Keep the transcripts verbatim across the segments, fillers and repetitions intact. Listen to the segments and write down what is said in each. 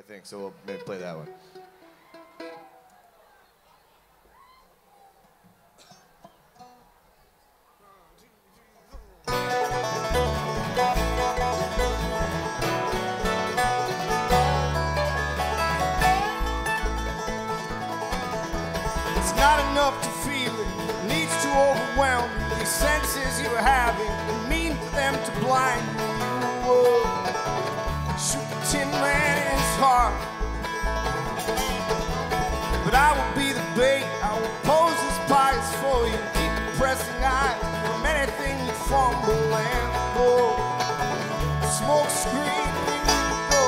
think, so we'll maybe play that one. It's not enough to feel it, it needs to overwhelm you. The senses you're having, it mean for them to blind you. Whoa. Shoot the tin man in his heart, but I will be the bait. I will pose as pies for you, keep pressing eyes from anything you fumble and go. Smoke screen when you go.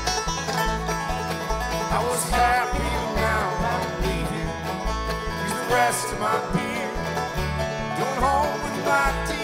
I was happy, now I'm leaving. Use the rest of my beer, going home with my demons.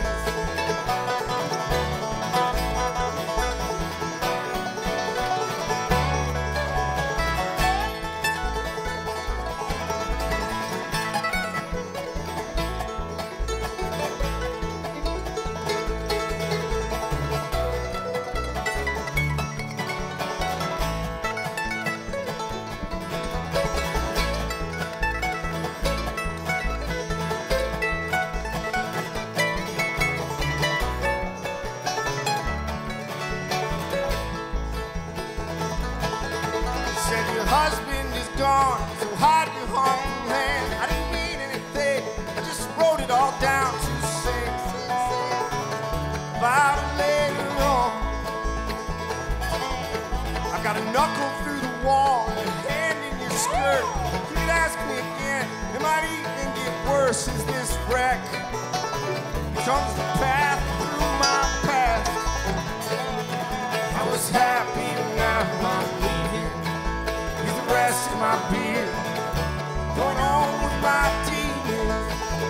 Said your husband is gone, so hide your home hand. I didn't mean anything, I just wrote it all down to say about it later on. I got a knuckle through the wall and a hand in your skirt. You could ask me again, it might even get worse as this wreck becomes the path through my past. I was happy, now I'm leaving. The rest of my beer, going on with my demons.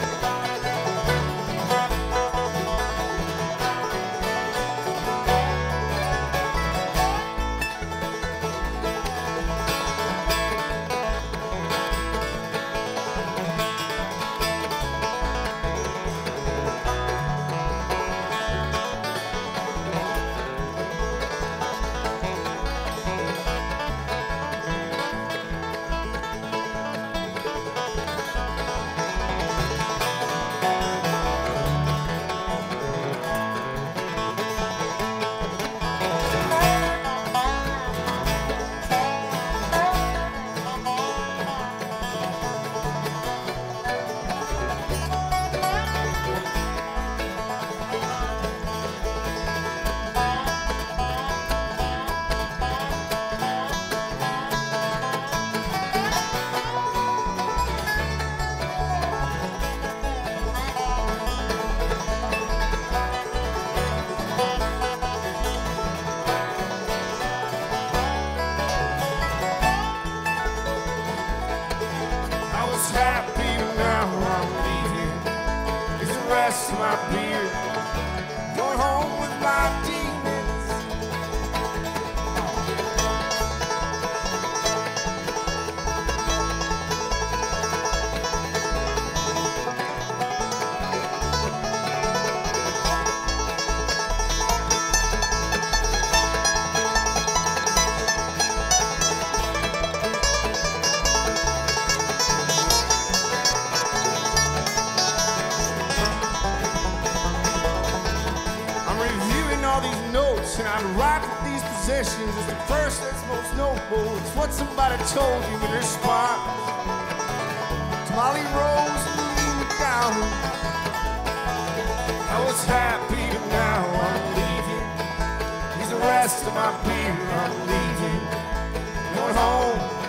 Happy, now I'm leaving. It's the rest of my beer, going home with my demons. All these notes, and I'd write with these possessions as the first that's most noble. It's what somebody told you in response to Molly Rose and Lee down. I was happy, but now I'm leaving. Here's the rest of my beer, I'm leaving, going home.